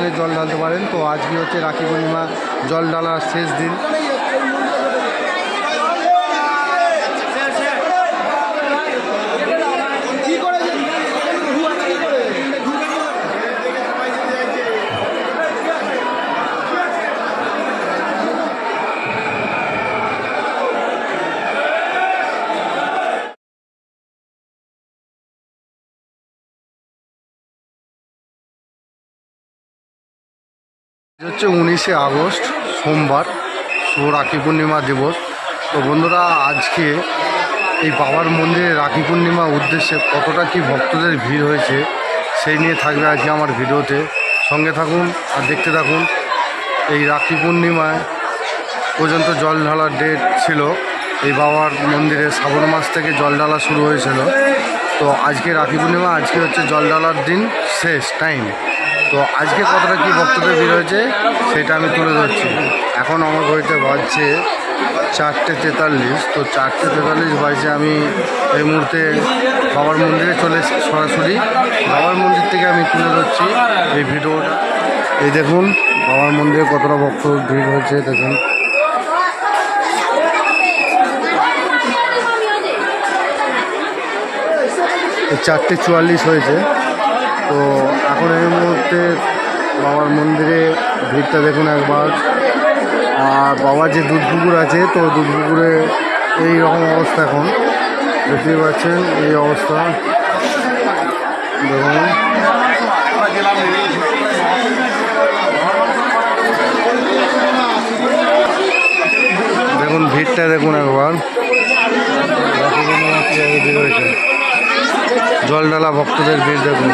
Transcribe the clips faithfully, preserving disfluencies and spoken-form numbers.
জল ঢালতে পারেন। তো আজকে হচ্ছে রাখি পূর্ণিমা, জল ঢালার শেষ দিন। হচ্ছে উনিশে আগস্ট সোমবার, শুভ রাখি পূর্ণিমা দিবস। তো বন্ধুরা, আজকে এই বাবার মন্দিরে রাখি পূর্ণিমা উদ্দেশ্যে কতটা কি ভক্তদের ভিড় হয়েছে সেই নিয়ে থাকবে আজকে আমার ভিডিওতে। সঙ্গে থাকুন আর দেখতে থাকুন। এই রাখি পূর্ণিমায় পর্যন্ত জল ঢালার ডেট ছিল। এই বাবার মন্দিরে শ্রাবণ মাস থেকে জল ঢালা শুরু হয়েছিল। তো আজকে রাখি পূর্ণিমা, আজকে হচ্ছে জল ঢালার দিন শেষ টাইম। তো আজকে কতটা কি ভক্তদের ভিড় হয়েছে সেটা আমি তুলে ধরছি। এখন আমার ঘড়িতে বাজছে চারটে তেতাল্লিশ। তো চারটে তেতাল্লিশ বাজছে, আমি এই মুহূর্তে বাবার মন্দিরে চলে সরাসরি বাবার মন্দির থেকে আমি তুলে ধরছি এই ভিডিওটা। এই দেখুন বাবার মন্দিরে কতটা ভক্ত ভিড় হয়েছে দেখুন। চারটে চুয়াল্লিশ হয়েছে। তো এখন এই মুহূর্তে বাবার মন্দিরে ভিড়টা দেখুন একবার। আর বাবার যে দুধ পুকুর আছে, তো দুধ পুকুরে এই রকম অবস্থা এখন দেখতেই পাচ্ছেন। এই অবস্থা দেখুন। দেখুন ভিড়টা দেখুন একবার। জল ঢালা ভক্তদের ভিড় দেখুন।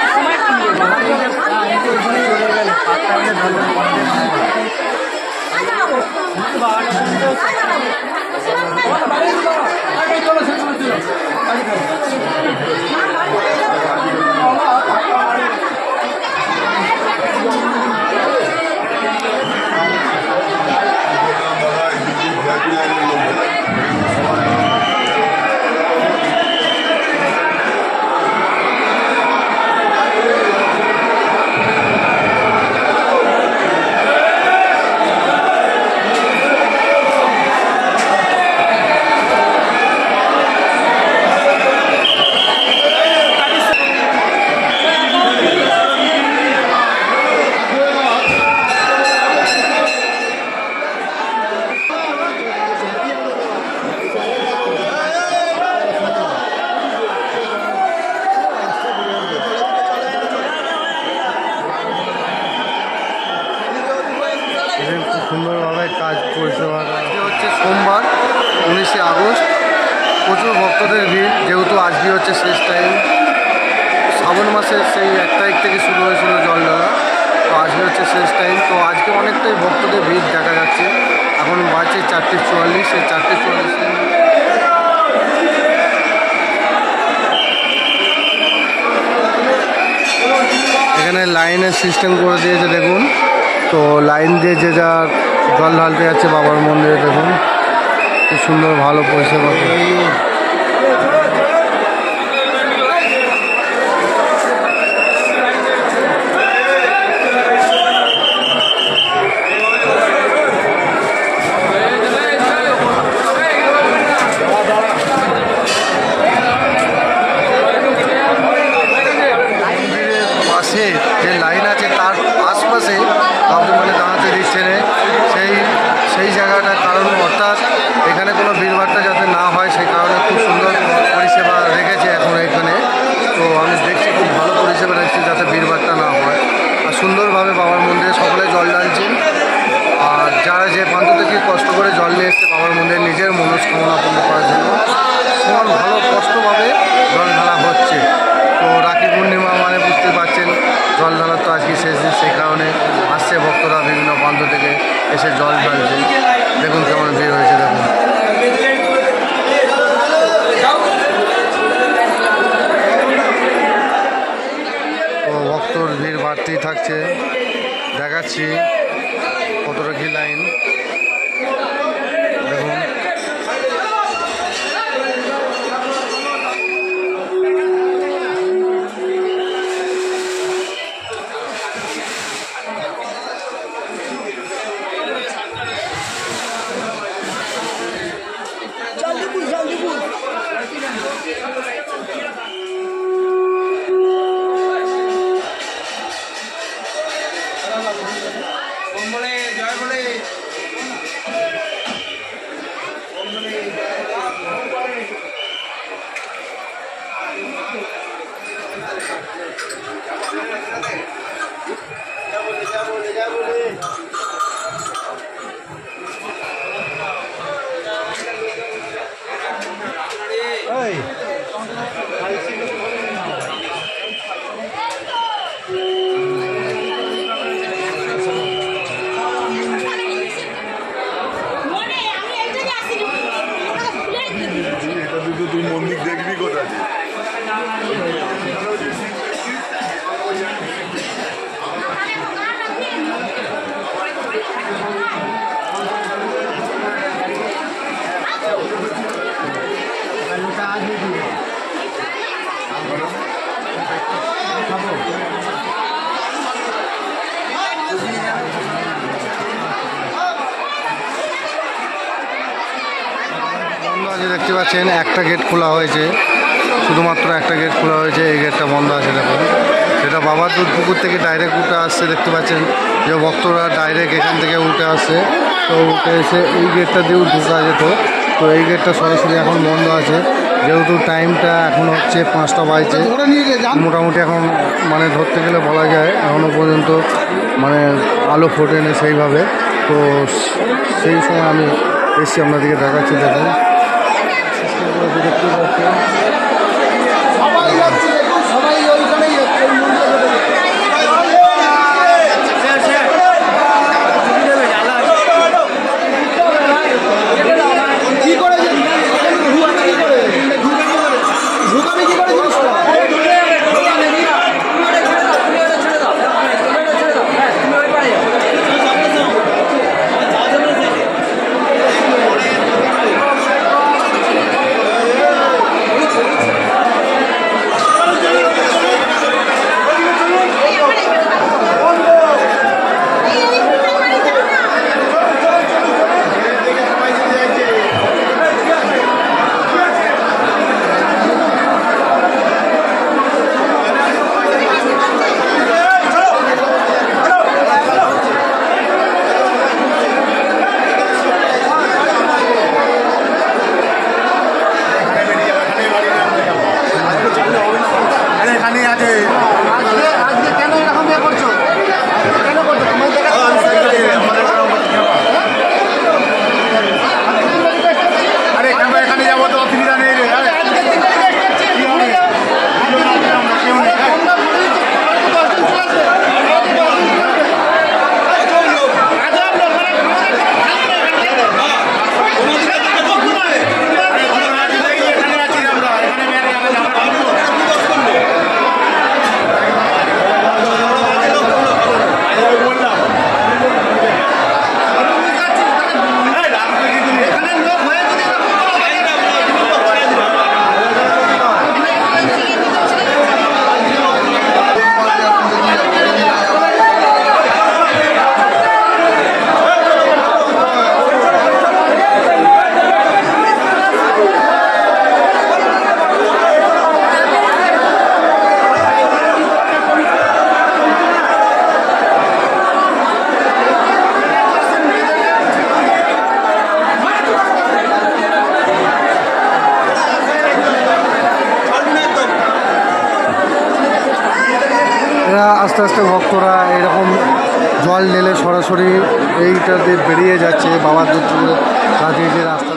সুন্দরভাবে কাজ পরিষেবা হচ্ছে। সোমবার উনিশে আগস্ট, প্রচুর ভক্তদের ভিড়, যেহেতু আজকে হচ্ছে শেষ টাইম। শ্রাবণ মাসের সেই এক তারিখ থেকে শুরু হয়েছিল জল ঢালা, তো আজকে হচ্ছে শেষ টাইম। তো আজকে অনেকটাই ভক্তদের ভিড় দেখা যাচ্ছে। এখন বাজছে চারটে চুয়াল্লিশ। এই চারটে চুয়াল্লিশ এখানে লাইনের সিস্টেম করে দিয়েছে দেখুন। তো লাইন দিয়ে যে যা জল ঢালতে যাচ্ছে বাবার মন্দিরে দেখুন, খুব সুন্দর ভালো পরিষেবা। পাশে যে লাইন আছে তার আশপাশে কাউকে মানে দাঁড়াতে দিচ্ছে না, সেই সেই জায়গাটা কারণ, অর্থাৎ এখানে কোনো ভিড়ভাড়টা যাতে না হয় সেই কারণে খুব সুন্দর পরিষেবা রেখেছে এখন এখানে। তো আমি দেখছি খুব ভালো পরিষেবা রেখেছি যাতে ভিড়ভাড়টা না হয়। আর সুন্দরভাবে বাবার মন্দিরে সকলে জল ঢালছেন। আর যারা যে প্রান্ত থেকে কষ্ট করে জল নিয়ে এসছে বাবার মন্দিরে নিজের মনস্কামনা পূর্ণ করার জন্য, সমান ভালো কষ্টভাবে জল ঢালা হচ্ছে। তো রাখি পূর্ণিমা মানে বুঝতে পারছেন জল ঢালা তো আজকে শেষ দিন, সেই কারণে আসছে ভক্তরা বিভিন্ন প্রান্ত থেকে এসে জল ঢালছে। দেখুন কেমন ভিড় হয়েছে দেখুন। তো ভক্তর ভিড় বাড়তেই থাকছে, দেখাচ্ছি কতটা কি লাইন দেখুন। এগ্রিকোড আছে। দেখতে পাচ্ছেন একটা গেট খোলা হয়েছে, শুধুমাত্র একটা গেট খোলা হয়েছে, এই গেটটা বন্ধ আছে। দেখুন সেটা বাবার দুধ পুকুর থেকে ডাইরেক্ট উঠে আসছে। দেখতে পাচ্ছেন যে ভক্তরা ডাইরেক্ট এখান থেকে উঠে আসছে, তো উঠে এসে এই গেটটা দিয়েও ঢোকা যেত, তো এই গেটটা সরাসরি এখন বন্ধ আছে, যেহেতু টাইমটা এখন হচ্ছে পাঁচটা বাজছে। মোটামুটি এখন মানে ধরতে গেলে বলা যায় এখনও পর্যন্ত মানে আলো ফোটেনি সেইভাবে, তো সেই সময় আমি এসছি আপনাদেরকে দেখাচ্ছি। দেখুন দেখতে পাচ্ছেন আস্তে আস্তে ভক্তরা এরকম জল ঢেলে সরাসরি এইটাতে বেরিয়ে যাচ্ছে বাবার দুধ কাছে যে রাস্তা।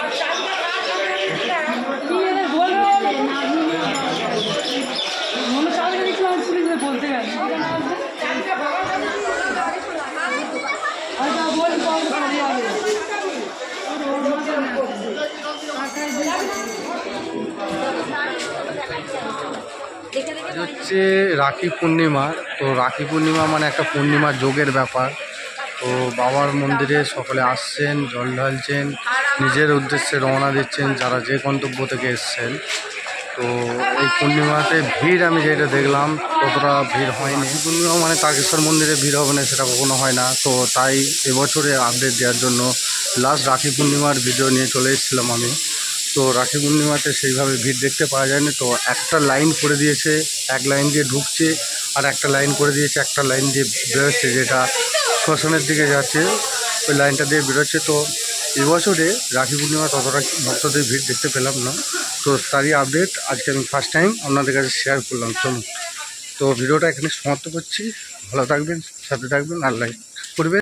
হচ্ছে রাখি পূর্ণিমা, তো রাখি পূর্ণিমা মানে একটা পূর্ণিমার যোগের ব্যাপার। তো বাবার মন্দিরে সকলে আসছেন, জল ঢালছেন, নিজের উদ্দেশ্যে রওনা দিচ্ছেন যারা যে গন্তব্য থেকে এসছেন। তো এই পূর্ণিমাতে ভিড় আমি যেটা দেখলাম ততটা ভিড় হয়নি। পূর্ণিমা মানে তারকেশ্বর মন্দিরে ভিড় হবে না সেটা কখনো হয় না, তো তাই এবছরে আপডেট দেওয়ার জন্য লাস্ট রাখি পূর্ণিমার ভিডিও নিয়ে চলে এসেছিলাম আমি। তো রাখি পূর্ণিমাতে সেইভাবে ভিড় দেখতে পাওয়া যায়নি, তো একটা লাইন করে দিয়েছে, এক লাইন দিয়ে ঢুকছে আর একটা লাইন করে দিয়েছে একটা লাইন দিয়ে বেরোচ্ছে, যেটা শ্মশানের দিকে যাচ্ছে, ওই লাইনটা দিয়ে বেরোচ্ছে। তো এবছরে রাখি পূর্ণিমা ততটা ভক্তদের ভিড় দেখতে পেলাম না, তো তারই আপডেট আজকে আমি ফার্স্ট টাইম আপনাদের কাছে শেয়ার করলাম। চলুন, তো ভিডিওটা এখানে সমাপ্ত করছি। ভালো থাকবেন, সাথে থাকবেন আর লাইক করবেন।